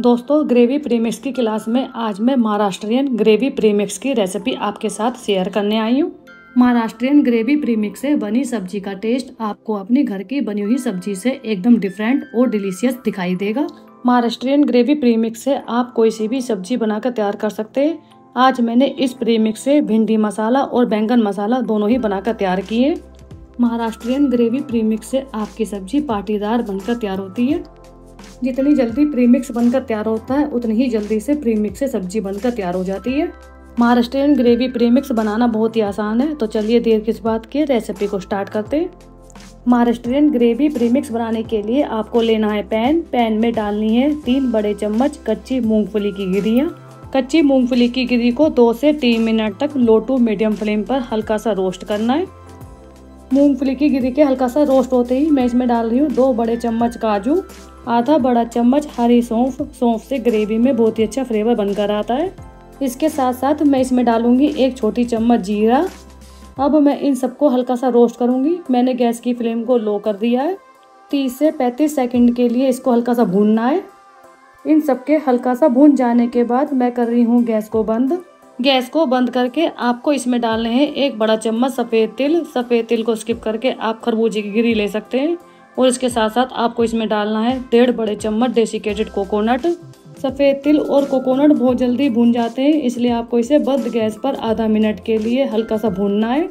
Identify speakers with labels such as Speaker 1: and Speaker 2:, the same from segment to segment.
Speaker 1: दोस्तों, gravy premix की class में आज मैं महाराष्ट्रियन ग्रेवी प्रीमिक्स की रेसिपी आपके साथ शेयर करने आई हूँ। महाराष्ट्रियन ग्रेवी प्रीमिक्स से बनी सब्जी का टेस्ट आपको अपने घर की बनी हुई सब्जी से एकदम डिफरेंट और डिलीशियस दिखाई देगा। महाराष्ट्रियन ग्रेवी प्रीमिक्स से आप कोई सी भी सब्जी बनाकर तैयार कर सकते हैं। आज मैंने इस प्रीमिक्स से भिंडी मसाला और बैंगन मसाला दोनों ही बनाकर तैयार किए। महाराष्ट्रियन ग्रेवी प्रीमिक्स से आपकी सब्जी पाटीदार बनकर तैयार होती है। जितनी जल्दी प्रीमिक्स बनकर तैयार होता है उतनी ही जल्दी से प्रीमिक्स से सब्जी बनकर तैयार हो जाती है। महाराष्ट्रियन ग्रेवी प्रीमिक्स बनाना बहुत ही आसान है, तो चलिए देर किस बात की रेसिपी को स्टार्ट करते हैं। महाराष्ट्रियन ग्रेवी प्रीमिक्स बनाने के लिए आपको लेना है पैन में डालनी है 3 बड़े चम्मच कच्ची मूंगफली की गिरियाँ। कच्ची मूंगफली की गिरी को 2 से 3 मिनट तक लो टू मीडियम फ्लेम पर हल्का सा रोस्ट करना है। मूंगफली की गिरी के हल्का सा रोस्ट होते ही मैं इसमें डाल रही हूँ 2 बड़े चम्मच काजू, आधा बड़ा चम्मच हरी सौंफ से ग्रेवी में बहुत ही अच्छा फ्लेवर बनकर आता है। इसके साथ साथ मैं इसमें डालूंगी 1 छोटी चम्मच जीरा। अब मैं इन सबको हल्का सा रोस्ट करूंगी। मैंने गैस की फ्लेम को लो कर दिया है। 30 से 35 सेकंड के लिए इसको हल्का सा भूनना है। इन सबके हल्का सा भून जाने के बाद मैं कर रही हूँ गैस को बंद। गैस को बंद करके आपको इसमें डालने हैं 1 बड़ा चम्मच सफ़ेद तिल। सफ़ेद तिल को स्किप करके आप खरबूजे की गिरी ले सकते हैं। और इसके साथ साथ आपको इसमें डालना है 1.5 बड़े चम्मच डेसिकेटेड कोकोनट। सफ़ेद तिल और कोकोनट बहुत जल्दी भून जाते हैं, इसलिए आपको इसे बंद गैस पर आधा मिनट के लिए हल्का सा भूनना है।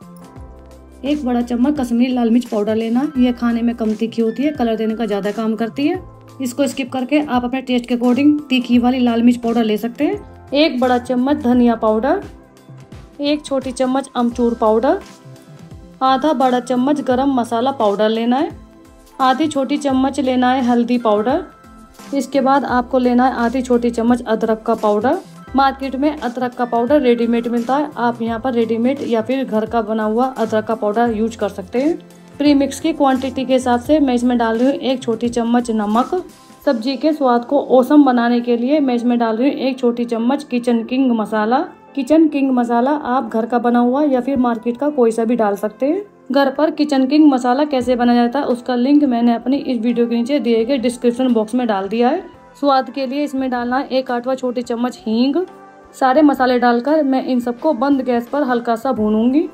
Speaker 1: 1 बड़ा चम्मच कश्मीरी लाल मिर्च पाउडर लेना। यह खाने में कम तीखी होती है, कलर देने का ज़्यादा काम करती है। इसको स्किप करके आप अपने टेस्ट के अकॉर्डिंग तीखी वाली लाल मिर्च पाउडर ले सकते हैं। 1 बड़ा चम्मच धनिया पाउडर, 1 छोटी चम्मच अमचूर पाउडर, आधा बड़ा चम्मच गरम मसाला पाउडर लेना है, आधी छोटी चम्मच लेना है हल्दी पाउडर। इसके बाद आपको लेना है आधी छोटी चम्मच अदरक का पाउडर। मार्केट में अदरक का पाउडर रेडीमेड मिलता है, आप यहाँ पर रेडीमेड या फिर घर का बना हुआ अदरक का पाउडर यूज कर सकते हैं। प्रीमिक्स की क्वांटिटी के हिसाब से मैं इसमें डाल रही हूँ 1 छोटी चम्मच नमक। सब्जी के स्वाद को औसम बनाने के लिए मैं इसमें डाल रही हूँ 1 छोटी चम्मच kitchen king masala. Kitchen king masala आप घर का बना हुआ या फिर मार्केट का कोई सा भी डाल सकते हैं। घर पर किचन किंग मसाला कैसे बनाया जाता है उसका लिंक मैंने अपनी इस वीडियो के नीचे दिए गए डिस्क्रिप्शन बॉक्स में डाल दिया है। स्वाद के लिए इसमें डालना है 1 आठवां छोटी चम्मच हींग। सारे मसाले डालकर मैं इन सबको बंद गैस पर हल्का सा भूनूंगी।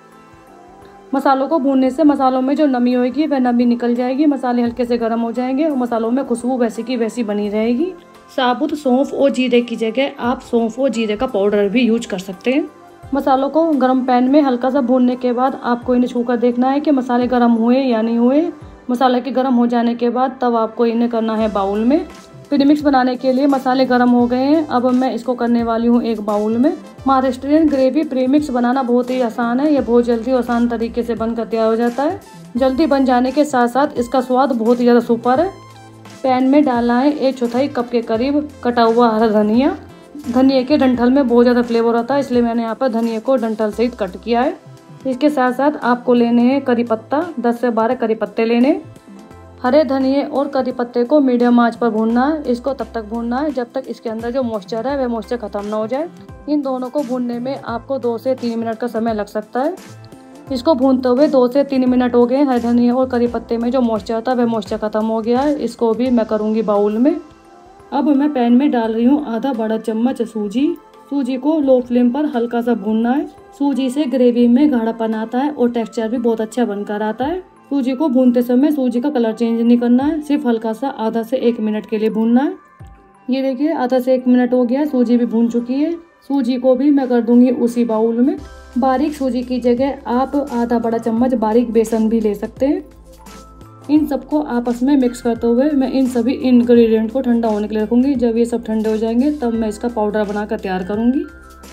Speaker 1: मसालों को भूनने से मसालों में जो नमी होगी वह नमी निकल जाएगी, मसाले हल्के से गर्म हो जाएंगे और मसालों में खुशबू वैसी की वैसी बनी रहेगी। साबुत सौंफ और जीरे की जगह आप सौंफ और जीरे का पाउडर भी यूज कर सकते हैं। मसालों को गरम पैन में हल्का सा भूनने के बाद आपको इन्हें छूकर देखना है कि मसाले गर्म हुए या नहीं हुए। मसाले के गर्म हो जाने के बाद तब आपको इन्हें करना है बाउल में। प्रीमिक्स बनाने के लिए मसाले गर्म हो गए हैं, अब मैं इसको करने वाली हूँ एक बाउल में। महाराष्ट्रियन ग्रेवी प्रीमिक्स बनाना बहुत ही आसान है, यह बहुत जल्दी और आसान तरीके से बनकर तैयार हो जाता है। जल्दी बन जाने के साथ साथ इसका स्वाद बहुत ही ज़्यादा सुपर है। पैन में डालना है 1/4 कप के करीब कटा हुआ हरा धनिया। धनिया के डंठल में बहुत ज़्यादा फ्लेवर आता है, इसलिए मैंने यहाँ पर धनिया को डंठल सहित कट किया है। इसके साथ साथ आपको लेने हैं करी पत्ता, 10 से 12 करी पत्ते लेने। हरे धनिए और करी पत्ते को मीडियम आंच पर भूनना है। इसको तब तक भूनना है जब तक इसके अंदर जो मॉइस्चर है वह मॉइस्चर खत्म ना हो जाए। इन दोनों को भूनने में आपको 2 से 3 मिनट का समय लग सकता है। इसको भूनते हुए 2 से 3 मिनट हो गए। हरे धनिए और करी पत्ते में जो मॉइस्चर था वह मॉइस्चर खत्म हो गया है। इसको भी मैं करूँगी बाउल में। अब मैं पैन में डाल रही हूँ आधा बड़ा चम्मच सूजी। सूजी को लो फ्लेम पर हल्का सा भूनना है। सूजी से ग्रेवी में गाढ़ापन आता है और टेक्सचर भी बहुत अच्छा बनकर आता है। सूजी को भूनते समय सूजी का कलर चेंज नहीं करना है, सिर्फ हल्का सा आधा से 1 मिनट के लिए भूनना है। ये देखिए आधा से 1 मिनट हो गया, सूजी भी भून चुकी है। सूजी को भी मैं कर दूंगी उसी बाउल में। बारीक सूजी की जगह आप आधा बड़ा चम्मच बारीक बेसन भी ले सकते हैं। इन सबको आपस में मिक्स करते हुए मैं इन सभी इंग्रेडिएंट को ठंडा होने के लिए रखूंगी। जब ये सब ठंडे हो जाएंगे तब मैं इसका पाउडर बनाकर तैयार करूंगी।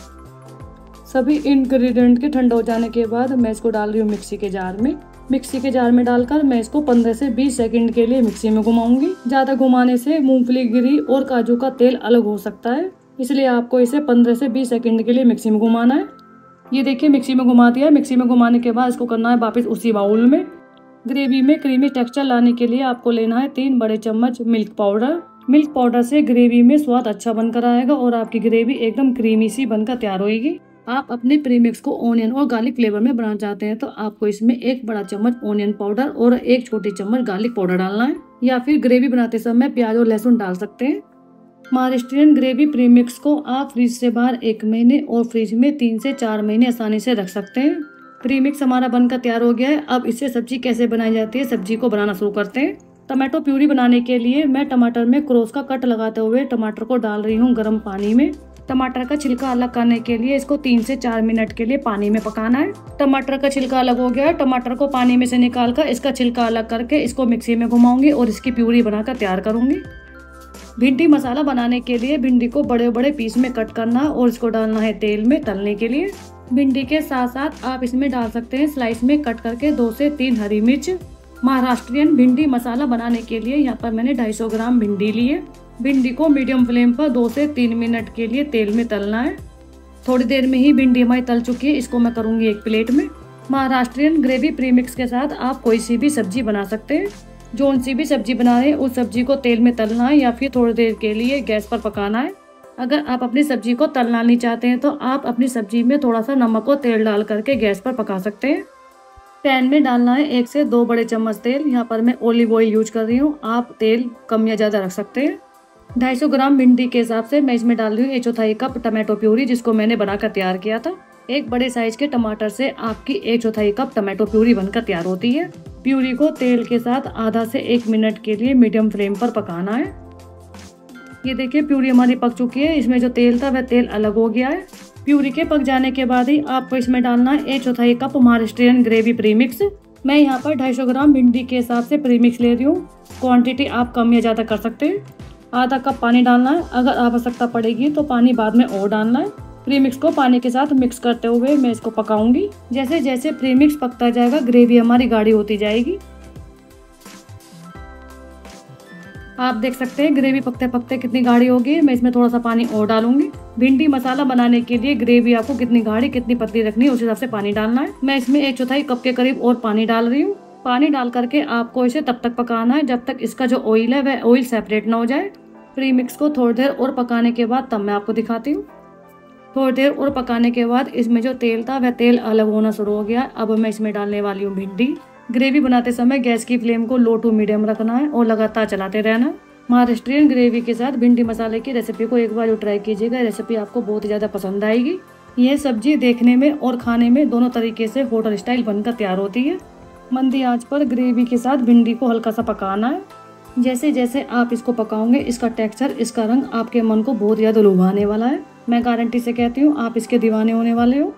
Speaker 1: सभी इंग्रेडिएंट के ठंडा हो जाने के बाद मैं इसको डाल रही हूँ मिक्सी के जार में। मिक्सी के जार में डालकर मैं इसको 15 से 20 सेकंड के लिए मिक्सी में घुमाऊंगी। ज़्यादा घुमाने से मूंगफली गिरी और काजू का तेल अलग हो सकता है, इसलिए आपको इसे 15 से 20 सेकंड के लिए मिक्सी में घुमाना है। ये देखिए मिक्सी में घुमा दिया। मिक्सी में घुमाने के बाद इसको करना है वापस उसी बाउल में। ग्रेवी में क्रीमी टेक्सचर लाने के लिए आपको लेना है 3 बड़े चम्मच मिल्क पाउडर। मिल्क पाउडर से ग्रेवी में स्वाद अच्छा बनकर आएगा और आपकी ग्रेवी एकदम क्रीमी सी बनकर तैयार होगी। आप अपने प्रीमिक्स को ऑनियन और गार्लिक फ्लेवर में बनाना चाहते हैं तो आपको इसमें 1 बड़ा चम्मच ऑनियन पाउडर और 1 छोटी चम्मच गार्लिक पाउडर डालना है, या फिर ग्रेवी बनाते समय प्याज और लहसुन डाल सकते हैं। महाराष्ट्रियन ग्रेवी प्रीमिक्स को आप फ्रिज से बाहर 1 महीने और फ्रिज में 3 से 4 महीने आसानी से रख सकते हैं। प्रीमिक्स हमारा बनकर तैयार हो गया है। अब इससे सब्जी कैसे बनाई जाती है, सब्जी को बनाना शुरू करते हैं। टमाटो प्यूरी बनाने के लिए मैं टमाटर में क्रॉस का कट लगाते हुए टमाटर को डाल रही हूँ गर्म पानी में। टमाटर का छिलका अलग करने के लिए इसको 3 से 4 मिनट के लिए पानी में पकाना है। टमाटर का छिलका अलग हो गया है। टमाटर को पानी में से निकाल कर इसका छिलका अलग करके इसको मिक्सी में घुमाऊंगी और इसकी प्यूरी बनाकर तैयार करूंगी। भिंडी मसाला बनाने के लिए भिंडी को बड़े बड़े पीस में कट करना और इसको डालना है तेल में तलने के लिए। भिंडी के साथ साथ आप इसमें डाल सकते हैं स्लाइस में कट करके 2 से 3 हरी मिर्च। महाराष्ट्रियन भिंडी मसाला बनाने के लिए यहाँ पर मैंने 250 ग्राम भिंडी ली है। भिंडी को मीडियम फ्लेम पर 2 से 3 मिनट के लिए तेल में तलना है। थोड़ी देर में ही भिंडी हमारी तल चुकी है। इसको मैं करूँगी एक प्लेट में। महाराष्ट्रियन ग्रेवी प्रीमिक्स के साथ आप कोई सी भी सब्जी बना सकते हैं। जो सी भी सब्जी बना रहे हैं उस सब्जी को तेल में तलना है या फिर थोड़ी देर के लिए गैस पर पकाना है। अगर आप अपनी सब्जी को तलना नहीं चाहते हैं तो आप अपनी सब्जी में थोड़ा सा नमक और तेल डाल करके गैस पर पका सकते हैं। पैन में डालना है 1 से 2 बड़े चम्मच तेल। यहाँ पर मैं ऑलिव ऑयल यूज कर रही हूँ। आप तेल कम या ज़्यादा रख सकते हैं। 250 ग्राम भिंडी के हिसाब से मैं इसमें डाल रही हूँ 1/4 कप टमाटो प्यूरी, जिसको मैंने बनाकर तैयार किया था। एक बड़े साइज के टमाटर से आपकी 1/4 कप टमाटो प्यूरी बनकर तैयार होती है। प्यूरी को तेल के साथ आधा से 1 मिनट के लिए मीडियम फ्लेम पर पकाना है। ये देखिए प्यूरी हमारी पक चुकी है। इसमें जो तेल था वह तेल अलग हो गया है। प्यूरी के पक जाने के बाद ही आपको इसमें डालना है 1/4 कप महाराष्ट्रियन ग्रेवी प्रीमिक्स। मैं यहाँ पर 250 ग्राम भिंडी के हिसाब से प्रीमिक्स ले रही हूँ। क्वांटिटी आप कम या ज़्यादा कर सकते हैं। आधा कप पानी डालना है। अगर आवश्यकता पड़ेगी तो पानी बाद में और डालना है। प्रीमिक्स को पानी के साथ मिक्स करते हुए मैं इसको पकाऊंगी। जैसे जैसे प्रीमिक्स पकता जाएगा ग्रेवी हमारी गाढ़ी होती जाएगी। आप देख सकते हैं ग्रेवी पकते पकते कितनी गाढ़ी होगी। मैं इसमें थोड़ा सा पानी और डालूंगी। भिंडी मसाला बनाने के लिए ग्रेवी आपको कितनी गाढ़ी कितनी पतली रखनी है उस हिसाब से पानी डालना है। मैं इसमें 1/4 कप के करीब और पानी डाल रही हूँ। पानी डाल करके आपको इसे तब तक पकाना है जब तक इसका जो ऑयल है वह ऑयल सेपरेट ना हो जाए। प्रीमिक्स को थोड़ी देर और पकाने के बाद तब मैं आपको दिखाती हूँ। थोड़ी देर और पकाने के बाद इसमें जो तेल था वह तेल अलग होना शुरू हो गया। अब मैं इसमें डालने वाली हूँ भिंडी। ग्रेवी बनाते समय गैस की फ्लेम को लो टू मीडियम रखना है और लगातार चलाते रहना है। महाराष्ट्रियन ग्रेवी के साथ भिंडी मसाले की रेसिपी को एक बार जो ट्राई कीजिएगा, रेसिपी आपको बहुत ज़्यादा पसंद आएगी। यह सब्जी देखने में और खाने में दोनों तरीके से होटल स्टाइल बनकर तैयार होती है। मंदी आंच पर ग्रेवी के साथ भिंडी को हल्का सा पकाना है। जैसे जैसे आप इसको पकाओगे इसका टेक्सचर, इसका रंग आपके मन को बहुत ज़्यादा लुभाने वाला है। मैं गारंटी से कहती हूँ आप इसके दीवाने होने वाले हो।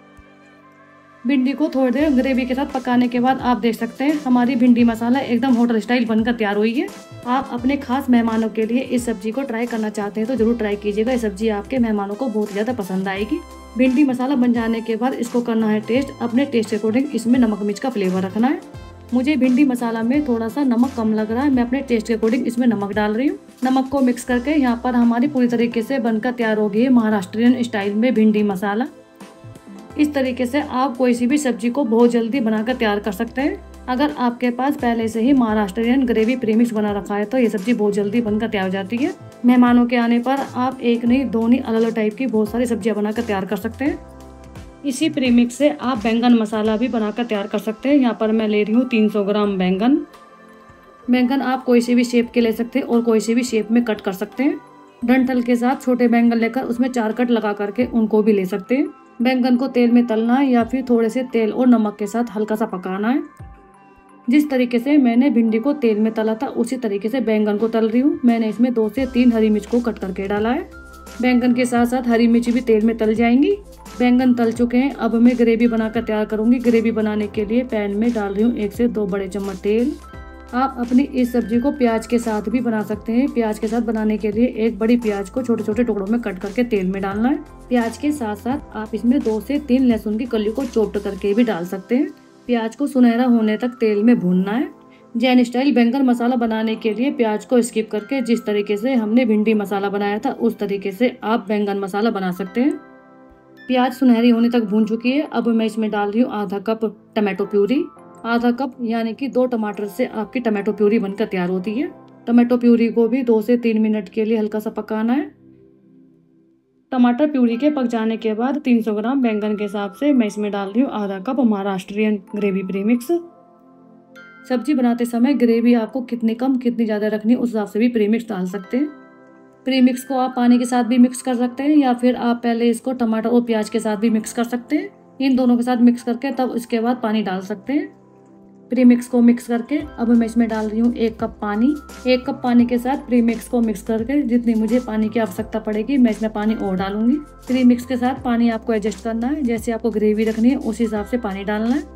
Speaker 1: भिंडी को थोड़ी देर ग्रेवी के साथ पकाने के बाद आप देख सकते हैं हमारी भिंडी मसाला एकदम होटल स्टाइल बनकर तैयार हुई है। आप अपने खास मेहमानों के लिए इस सब्जी को ट्राई करना चाहते हैं तो जरूर ट्राई कीजिएगा। ये सब्जी आपके मेहमानों को बहुत ज़्यादा पसंद आएगी। भिंडी मसाला बन जाने के बाद इसको करना है टेस्ट। अपने टेस्ट के अकॉर्डिंग इसमें नमक मिर्च का फ्लेवर रखना है। मुझे भिंडी मसाला में थोड़ा सा नमक कम लग रहा है। मैं अपने टेस्ट के अकॉर्डिंग इसमें नमक डाल रही हूँ। नमक को मिक्स करके यहाँ पर हमारी पूरी तरीके से बनकर तैयार हो गई है महाराष्ट्रियन स्टाइल में भिंडी मसाला। इस तरीके से आप कोई सी भी सब्जी को बहुत जल्दी बनाकर तैयार कर सकते हैं। अगर आपके पास पहले से ही महाराष्ट्रियन ग्रेवी प्रीमिक्स बना रखा है तो ये सब्जी बहुत जल्दी बनकर तैयार हो जाती है। मेहमानों के आने पर आप एक नहीं दो नहीं अलग अलग टाइप की बहुत सारी सब्जियां बनाकर तैयार कर सकते हैं। इसी प्रीमिक्स से आप बैंगन मसाला भी बनाकर तैयार कर सकते हैं। यहाँ पर मैं ले रही हूँ 300 ग्राम बैंगन। बैंगन आप कोई सी भी शेप के ले सकते हैं और कोई सी भी शेप में कट कर सकते हैं। डंठल के साथ छोटे बैंगन लेकर उसमें 4 कट लगा करके उनको भी ले सकते हैं। बैंगन को तेल में तलना है या फिर थोड़े से तेल और नमक के साथ हल्का सा पकाना है। जिस तरीके से मैंने भिंडी को तेल में तला था उसी तरीके से बैंगन को तल रही हूँ। मैंने इसमें 2 से 3 हरी मिर्च को कट करके डाला है। बैंगन के साथ साथ हरी मिर्च भी तेल में तल जाएंगी। बैंगन तल चुके हैं। अब मैं ग्रेवी बनाकर तैयार करूंगी। ग्रेवी बनाने के लिए पैन में डाल रही हूँ 1 से 2 बड़े चम्मच तेल। आप अपनी इस सब्जी को प्याज के साथ भी बना सकते हैं। प्याज के साथ बनाने के लिए एक बड़ी प्याज को छोटे छोटे टुकड़ों में कट करके तेल में डालना है। प्याज के साथ साथ आप इसमें 2 से 3 लहसुन की कली को चॉप्ड करके भी डाल सकते हैं। प्याज को सुनहरा होने तक तेल में भूनना है। जैन स्टाइल बैंगन मसाला बनाने के लिए प्याज को स्किप करके जिस तरीके से हमने भिंडी मसाला बनाया था उस तरीके से आप बैंगन मसाला बना सकते हैं। प्याज सुनहरी होने तक भून चुकी है। अब मैं इसमें डाल रही हूँ आधा कप टमाटो प्यूरी। आधा कप यानी कि 2 टमाटर से आपकी टमाटो प्यूरी बनकर तैयार होती है। टमाटो प्यूरी को भी 2 से 3 मिनट के लिए हल्का सा पकाना है। टमाटर प्यूरी के पक जाने के बाद 300 ग्राम बैंगन के हिसाब से मैं इसमें डाल रही हूँ आधा कप महाराष्ट्रियन ग्रेवी प्रीमिक्स। सब्जी बनाते समय ग्रेवी आपको कितनी कम कितनी ज़्यादा रखनी उस हिसाब से भी प्रीमिक्स डाल सकते हैं। प्रीमिक्स को आप पानी के साथ भी मिक्स कर सकते हैं या फिर आप पहले इसको टमाटर और प्याज के साथ भी मिक्स कर सकते हैं। इन दोनों के साथ मिक्स करके तब इसके बाद पानी डाल सकते हैं। प्रीमिक्स को मिक्स करके अब मैं इसमें डाल रही हूँ 1 कप पानी। 1 कप पानी के साथ प्रीमिक्स को मिक्स करके जितनी मुझे पानी की आवश्यकता पड़ेगी मैं इसमें पानी और डालूंगी। प्रीमिक्स के साथ पानी आपको एडजस्ट करना है, जैसे आपको ग्रेवी रखनी है उस हिसाब से पानी डालना है।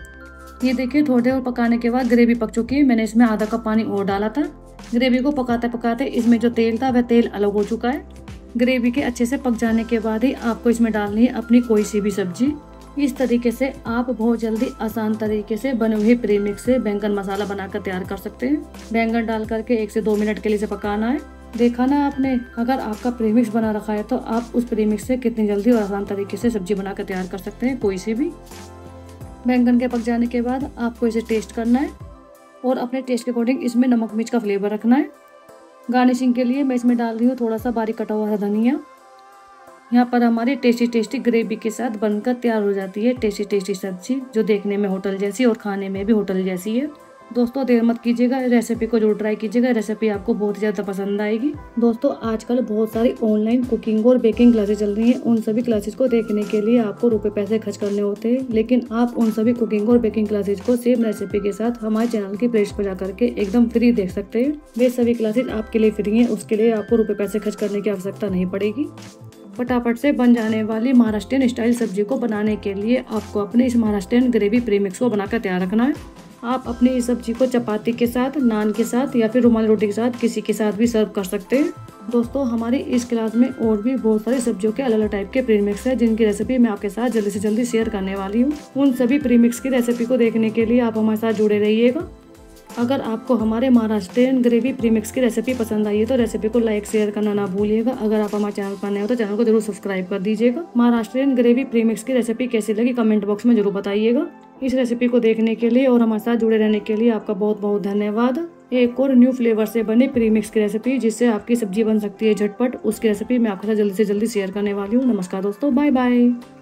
Speaker 1: ये देखिए थोड़ी देर पकाने के बाद ग्रेवी पक चुकी है। मैंने इसमें आधा कप पानी और डाला था। ग्रेवी को पकाते पकाते इसमें जो तेल था वह तेल अलग हो चुका है। ग्रेवी के अच्छे से पक जाने के बाद ही आपको इसमें डालनी है अपनी कोई सी भी सब्जी। इस तरीके से आप बहुत जल्दी आसान तरीके से बने हुए प्रीमिक्स से बैंगन मसाला बनाकर तैयार कर सकते हैं। बैंगन डाल करके 1 से 2 मिनट के लिए इसे पकाना है। देखा ना आपने, अगर आपका प्रीमिक्स बना रखा है तो आप उस प्रीमिक्स से कितनी जल्दी और आसान तरीके से सब्जी बनाकर तैयार कर सकते हैं कोई सी भी। बैंगन के पक जाने के बाद आपको इसे टेस्ट करना है और अपने टेस्ट के अकॉर्डिंग इसमें नमक मिर्च का फ्लेवर रखना है। गार्निशिंग के लिए मैं इसमें डाल रही हूँ थोड़ा सा बारीक कटा हुआ धनिया। यहाँ पर हमारी टेस्टी ग्रेवी के साथ बनकर तैयार हो जाती है टेस्टी सब्जी, जो देखने में होटल जैसी और खाने में भी होटल जैसी है। दोस्तों देर मत कीजिएगा, रेसिपी को जरूर ट्राई कीजिएगा। रेसिपी आपको बहुत ही ज़्यादा पसंद आएगी। दोस्तों आजकल बहुत सारी ऑनलाइन कुकिंग और बेकिंग क्लासेस चल रही हैं। उन सभी क्लासेस को देखने के लिए आपको रुपए पैसे खर्च करने होते हैं, लेकिन आप उन सभी कुकिंग और बेकिंग क्लासेस को सेम रेसिपी के साथ हमारे चैनल की प्लेलिस्ट पर जाकर के एकदम फ्री देख सकते हैं। वे सभी क्लासेस आपके लिए फ्री हैं, उसके लिए आपको रुपए पैसे खर्च करने की आवश्यकता नहीं पड़ेगी। फटाफट से बन जाने वाली महाराष्ट्रियन स्टाइल सब्जी को बनाने के लिए आपको अपने इस महाराष्ट्रियन ग्रेवी प्रीमिक्स को बनाकर तैयार रखना है। आप अपनी इस सब्जी को चपाती के साथ, नान के साथ या फिर रुमाली रोटी के साथ किसी के साथ भी सर्व कर सकते हैं। दोस्तों हमारी इस क्लास में और भी बहुत सारी सब्जियों के अलग अलग टाइप के प्रीमिक्स है, जिनकी रेसिपी मैं आपके साथ जल्दी से जल्दी शेयर करने वाली हूँ। उन सभी प्रीमिक्स की रेसिपी को देखने के लिए आप हमारे साथ जुड़े रहिएगा। अगर आपको हमारे महाराष्ट्रियन ग्रेवी प्रीमिक्स की रेसिपी पसंद आई है तो रेसिपी को लाइक शेयर करना ना भूलिएगा। अगर आप हमारे चैनल पर नए हो तो चैनल को जरूर सब्सक्राइब कर दीजिएगा। महाराष्ट्रियन ग्रेवी प्रीमिक्स की रेसिपी कैसी लगी कमेंट बॉक्स में जरूर बताइएगा। इस रेसिपी को देखने के लिए और हमारे साथ जुड़े रहने के लिए आपका बहुत बहुत धन्यवाद। एक और न्यू फ्लेवर से बने प्रीमिक्स की रेसिपी जिससे आपकी सब्जी बन सकती है झटपट, उसकी रेसिपी मैं आपके साथ जल्दी से जल्दी शेयर करने वाली हूँ। नमस्कार दोस्तों, बाय बाय।